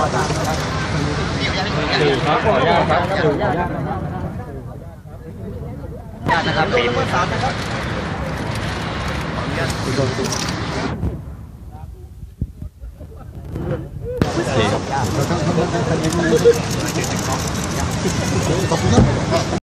ขออนุญาตครับญาตินะครับปีมือสามนะครับขออนุญาต